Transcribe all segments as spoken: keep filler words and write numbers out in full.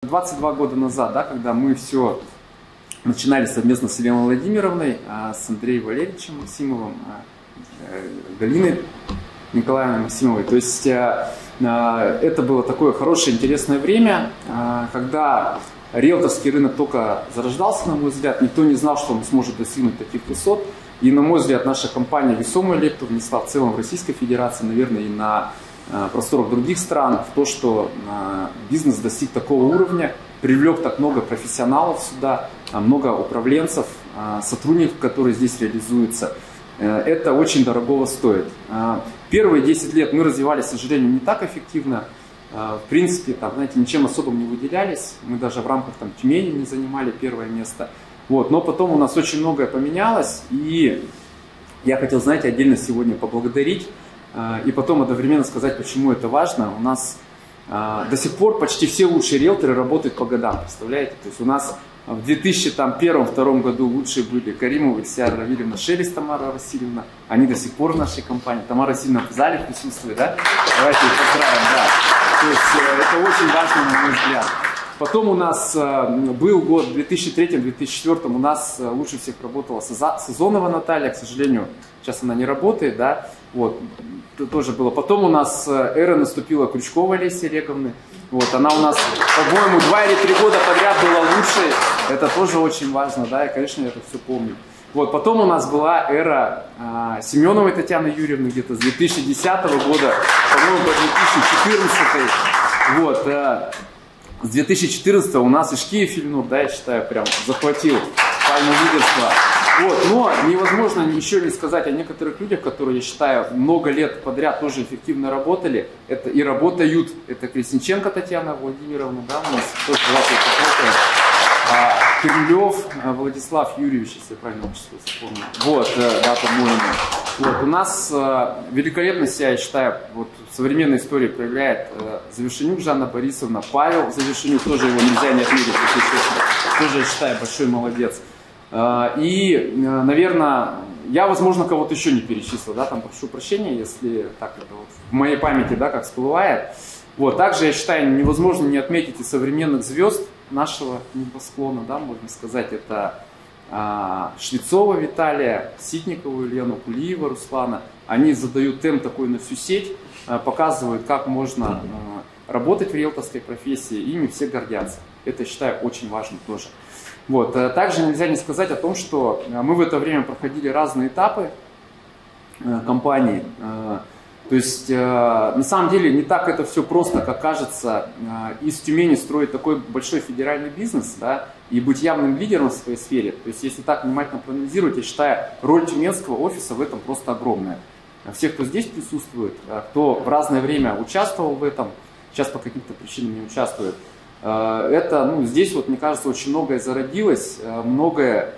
двадцать два года назад, да, когда мы все начинали совместно с Еленой Владимировной, с Андреем Валерьевичем Максимовым, Галиной Николаевной Максимовой. То есть это было такое хорошее, интересное время, когда риэлторский рынок только зарождался, на мой взгляд. Никто не знал, что он сможет достигнуть таких высот. И, на мой взгляд, наша компания весомую лепту внесла в целом в Российской Федерации, наверное, и на просторах других стран, в то, что бизнес достиг такого уровня, привлек так много профессионалов сюда, много управленцев, сотрудников, которые здесь реализуются. Это очень дорогого стоит. Первые десять лет мы развивались, к сожалению, не так эффективно. В принципе, там, знаете, ничем особым не выделялись. Мы даже в рамках там, Тюмени не занимали первое место. Вот. Но потом у нас очень многое поменялось. И я хотел, знаете, отдельно сегодня поблагодарить. И потом одновременно сказать, почему это важно. У нас до сих пор почти все лучшие риэлторы работают по годам. Представляете? То есть у нас в две тысячи первом-втором году лучшие были Каримова Ильсия Равильевна, Шелест Тамара Васильевна. Они до сих пор в нашей компании. Тамара Васильевна в зале присутствует, да? Давайте их поздравим, да. То есть это очень важно, на мой взгляд. Потом у нас был год две тысячи третий — две тысячи четвёртый, у нас лучше всех работала Сазонова Наталья, к сожалению, сейчас она не работает, да, вот, это тоже было. Потом у нас эра наступила Крючкова Олеси Олеговны, вот, она у нас, по-моему, два или три года подряд была лучшей, это тоже очень важно, да, и, конечно, я это все помню. Вот, потом у нас была эра а, Семеновой Татьяны Юрьевны где-то с две тысячи десятого года, по-моему, по две тысячи четырнадцатый. Вот, а, с две тысячи четырнадцатого у нас Ишкиев Ильнур, да, я считаю, прям захватил пальму лидерства. Вот, но невозможно еще не сказать о некоторых людях, которые, я считаю, много лет подряд тоже эффективно работали. Это и работают. Это Крестниченко Татьяна Владимировна, да, у нас тоже работает. Кириллов Владислав Юрьевич, если я правильно отчество вспомнил. Вот, да, по-моему. Вот, у нас великолепно себя, я считаю, вот в современной истории проявляет Завершенюк Жанна Борисовна, Павел Завершенюк, тоже его нельзя не отметить, тоже, я считаю, большой молодец. И, наверное, я, возможно, кого-то еще не перечислил, да, там прошу прощения, если так это вот в моей памяти, да, как всплывает. Вот, также, я считаю, невозможно не отметить и современных звезд нашего небосклона, да, можно сказать, это а, Швецова Виталия, Ситникову Елену, Кулиева Руслана. Они задают темп такой на всю сеть, а, показывают, как можно а, работать в риэлторской профессии, ими все гордятся. Это, я считаю, очень важно тоже. Вот. А, также нельзя не сказать о том, что мы в это время проходили разные этапы а, компании. А, То есть, на самом деле, не так это все просто, как кажется, из Тюмени строить такой большой федеральный бизнес, да, и быть явным лидером в своей сфере. То есть, если так внимательно проанализировать, я считаю, роль тюменского офиса в этом просто огромная. Все, кто здесь присутствует, кто в разное время участвовал в этом, сейчас по каким-то причинам не участвует, это, ну, здесь, вот, мне кажется, очень многое зародилось, многое,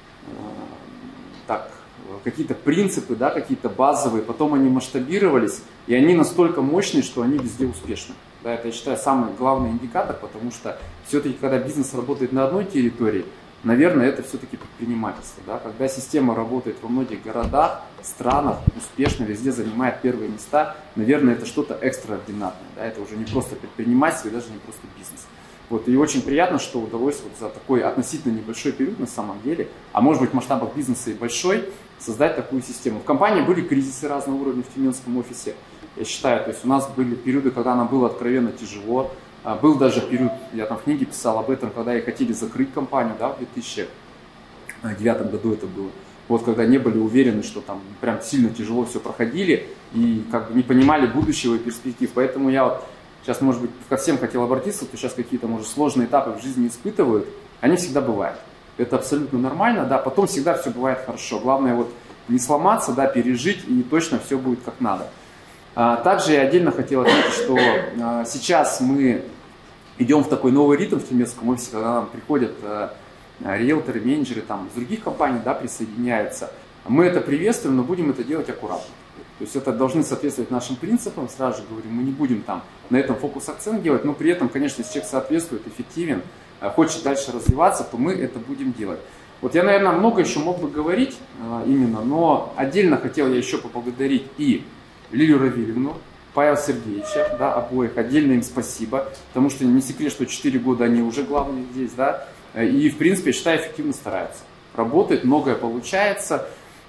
так, какие-то принципы, да, какие-то базовые, потом они масштабировались, и они настолько мощные, что они везде успешны. Да, это, я считаю, самый главный индикатор, потому что все-таки, когда бизнес работает на одной территории, наверное, это все-таки предпринимательство. Да? Когда система работает во многих городах, странах, успешно, везде занимает первые места, наверное, это что-то экстраординарное. Да? Это уже не просто предпринимательство и даже не просто бизнес. Вот, и очень приятно, что удалось вот за такой относительно небольшой период на самом деле, а может быть в масштабах бизнеса и большой, создать такую систему. В компании были кризисы разного уровня в тюменском офисе, я считаю, то есть у нас были периоды, когда нам было откровенно тяжело, был даже период, я там в книге писал об этом, когда и хотели закрыть компанию, да, в две тысячи девятом году это было, вот когда не были уверены, что там прям сильно тяжело все проходили и как бы не понимали будущего и перспектив, поэтому я вот сейчас, может быть, ко всем хотел обратиться, кто сейчас какие-то, может, сложные этапы в жизни испытывают, они всегда бывают. Это абсолютно нормально, да, потом всегда все бывает хорошо. Главное вот не сломаться, да, пережить, и точно все будет как надо. А, также я отдельно хотел отметить, что а, сейчас мы идем в такой новый ритм в тюменском офисе, когда нам приходят а, риэлторы, менеджеры там, из других компаний, да, присоединяются. Мы это приветствуем, но будем это делать аккуратно. То есть это должны соответствовать нашим принципам, сразу же говорю, мы не будем там на этом фокус-акцент делать, но при этом, конечно, если человек соответствует, эффективен, хочет дальше развиваться, то мы это будем делать. Вот я, наверное, много еще мог бы говорить, именно, но отдельно хотел я еще поблагодарить и Лилию Равильевну, Павел Сергеевича, да, обоих, отдельно им спасибо, потому что не секрет, что четыре года они уже главные здесь, да, и, в принципе, я считаю, эффективно стараются. Работает, многое получается,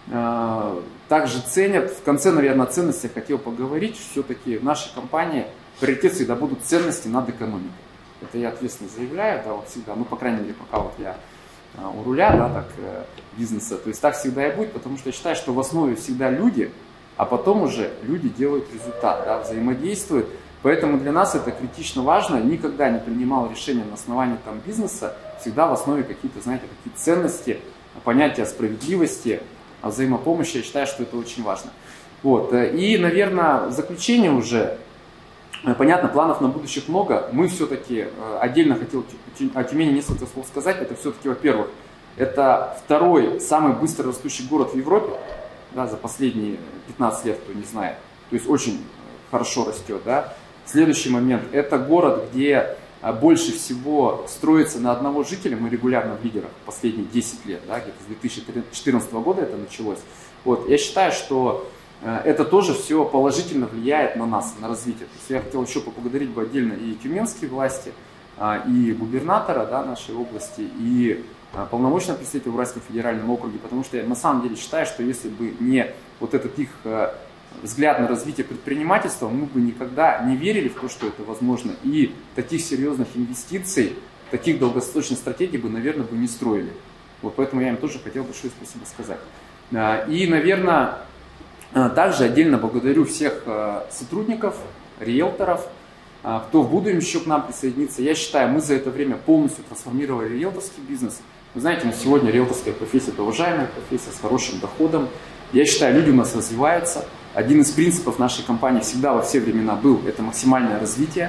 также ценят. В конце, наверное, о ценностях хотел поговорить, все-таки в нашей компании приоритет всегда будут ценности над экономикой. Это я ответственно заявляю, да, вот всегда, ну, по крайней мере, пока вот я у руля, да, так, бизнеса, то есть так всегда и будет, потому что я считаю, что в основе всегда люди, а потом уже люди делают результат, да, взаимодействуют. Поэтому для нас это критично важно. Никогда не принимал решения на основании там бизнеса. Всегда в основе какие-то, знаете, какие-то ценности, понятия справедливости, взаимопомощи. Я считаю, что это очень важно. Вот. И, наверное, в заключение уже, понятно, планов на будущих много. Мы все-таки, отдельно хотел о Тюмени несколько слов сказать. Это все-таки, во-первых, это второй самый быстро растущий город в Европе. Да, за последние пятнадцать лет, кто не знает. То есть очень хорошо растет. Да. Следующий момент. Это город, где больше всего строится на одного жителя. Мы регулярно в лидерах последние десять лет. Да, где-то с две тысячи четырнадцатого года это началось. Вот. Я считаю, что это тоже все положительно влияет на нас, на развитие. То есть я хотел еще поблагодарить бы отдельно и тюменские власти, и губернатора, да, нашей области, и полномочного представителя в Уральском федеральном округе, потому что я на самом деле считаю, что если бы не вот этот их взгляд на развитие предпринимательства, мы бы никогда не верили в то, что это возможно, и таких серьезных инвестиций, таких долгосрочных стратегий бы, наверное, бы не строили. Вот поэтому я им тоже хотел большое спасибо сказать. И, наверное, также отдельно благодарю всех сотрудников, риэлторов, кто в будущем еще к нам присоединится. Я считаю, мы за это время полностью трансформировали риэлторский бизнес. Вы знаете, на сегодня риэлторская профессия – это уважаемая профессия с хорошим доходом. Я считаю, люди у нас развиваются. Один из принципов нашей компании всегда во все времена был – это максимальное развитие.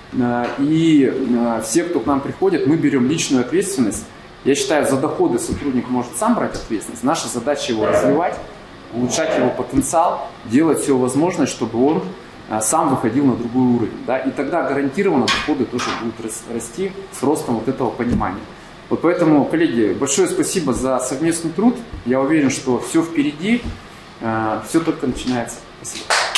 И все, кто к нам приходит, мы берем личную ответственность. Я считаю, за доходы сотрудник может сам брать ответственность. Наша задача его развивать, улучшать его потенциал, делать все возможное, чтобы он сам выходил на другой уровень. Да? И тогда гарантированно доходы тоже будут расти с ростом вот этого понимания. Вот поэтому, коллеги, большое спасибо за совместный труд. Я уверен, что все впереди, все только начинается. Спасибо.